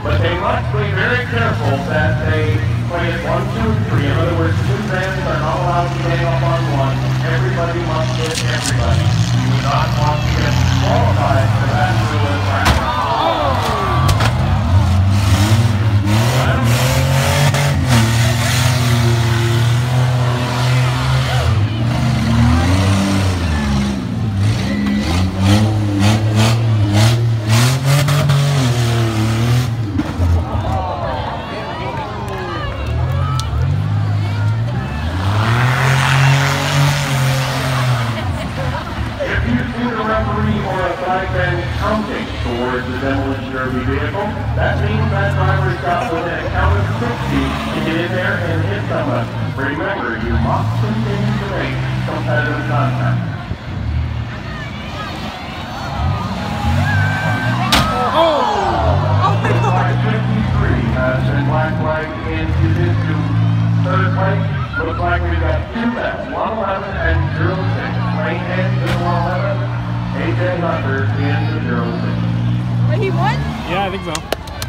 But they must be very careful that they play it 1, 2, 3. In other words, 2 vans are not allowed to gang up on one. Everybody must hit everybody. You do not want to get qualified for that rule in practice. Counting towards the Demolition derby vehicle, that means that driver's got within a count of 60 to get in there and hit someone. Remember, you must continue to make competitive contact. Flag 53 has been black flagged into third place. Looks like we've got 2 left, 111 and 06. Lane ends in 111. AJ Hunter in the 06. Wait, he won? Yeah, I think so.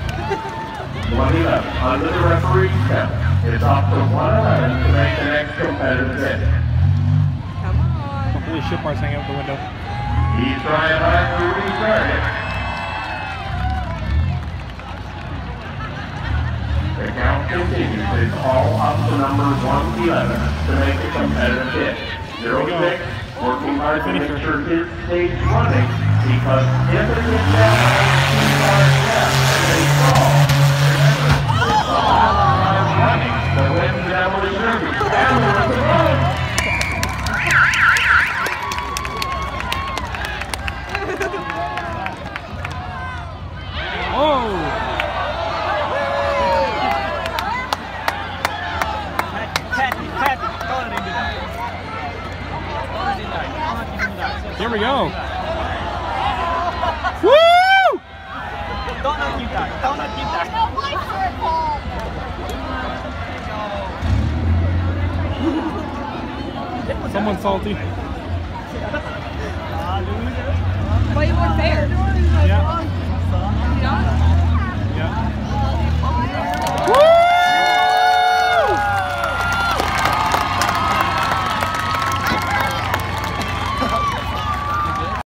111 under the referee's count. It's off to 111 to make the next competitive hit. Come on. Hopefully ship bars hanging out the window. He's trying hard to restart it. The count continues. It's all up to number 111 to make the competitive hit. 06. Working hard to make sure his stays running, because if it gets down too far left and they fall, remember, it's the last time running that wins the Demolition derby. And we're the road. Here we go. Woo! Don't keep that. Don't keep that. Someone's salty. Well, you weren't there. Yeah. You not?